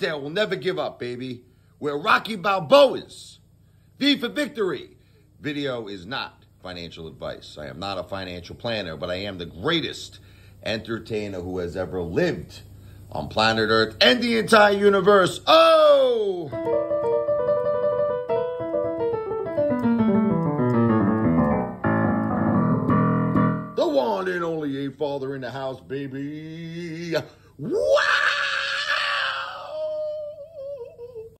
there will never give up, baby. We're Rocky Balboas. V for victory. Video is not financial advice. I am not a financial planner, but I am the greatest entertainer who has ever lived on planet Earth and the entire universe. Oh! The one and only Apefather in the house, baby. Wow!